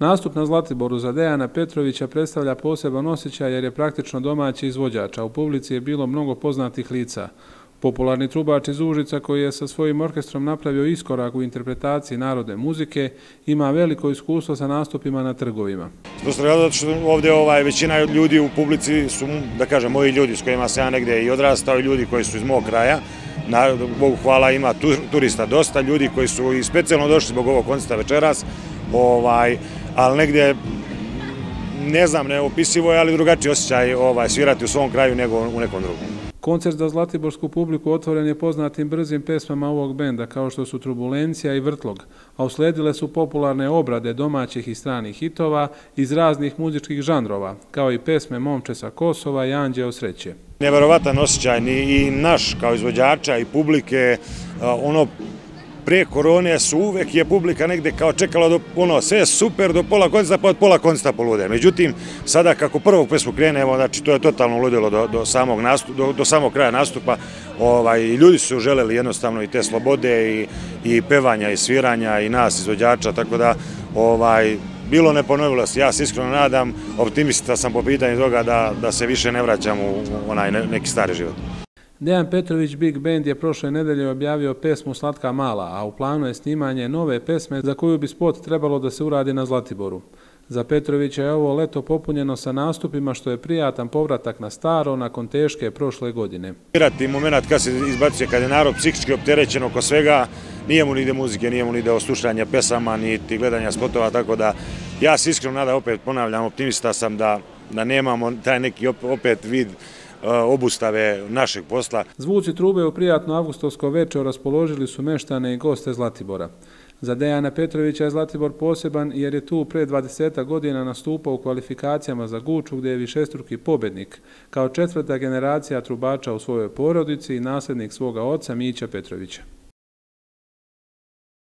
Nastup na Zlatiboru za Dejana Petrovića predstavlja poseban osjećaj jer je praktično domaći izvođač, a u publici je bilo mnogo poznatih lica. Popularni trubač iz Užica koji je sa svojim orkestrom napravio iskorak u interpretaciji narodne muzike ima veliko iskustvo sa nastupima na trgovima. Zato što ovdje većina ljudi u publici su, da kažem, moji ljudi s kojima sam ja negdje i odrastao i ljudi koji su iz mog kraja. Bogu hvala, ima turista dosta, ljudi koji su i specijalno došli zbog ovog koncerta večeras, ali negdje, ne znam, neopisivo je, ali drugačiji osjećaj svirati u svom kraju nego u nekom drugom. Koncert za zlatiborsku publiku otvoren je poznatim brzim pesmama ovog benda, kao što su Turbulencija i Vrtlog, a usledile su popularne obrade domaćih i stranih hitova iz raznih muzičkih žanrova, kao i pesme Momče sa Kosova i Anđeo sreće. Neverovatan osjećaj i naš kao izvođača i publike, pre korone su uvek je publika negde kao čekala do sve super do pola koncerta, pa od pola koncerta polude. Međutim, sada kako prvog pesmu krenemo, znači to je totalno ludilo do samog kraja nastupa. Ljudi su želeli jednostavno i te slobode i pevanja i sviranja i nas izvođača, tako da bilo ne ponovilo se. Ja se iskreno nadam, optimista sam po pitanju toga da se više ne vraćam u onaj neki stari život. Dejan Petrović Big Band je prošle nedelje objavio pesmu Slatka mala, a u planu je snimanje nove pesme za koju bi spot trebalo da se uradi na Zlatiboru. Za Petrovića je ovo leto popunjeno sa nastupima što je prijatan povratak na staro nakon teške prošle godine. Svirati moment kad se izbacuje, kad je narod psihički opterećen oko svega, nije mu ni ide muzike, nije mu ni ide slušanja pesama, niti gledanja spotova, tako da ja se iskreno nadam, opet ponavljam, optimista sam da nemamo taj neki opet vid obustave našeg posla. Zvuci trube u prijatno avgustovsko večer raspoložili su meštane i goste Zlatibora. Za Dejana Petrovića je Zlatibor poseban jer je tu pre 20 godina nastupao u kvalifikacijama za Guču gdje je višestruki pobednik, kao četvrta generacija trubača u svojoj porodici i nasljednik svoga oca Mića Petrovića.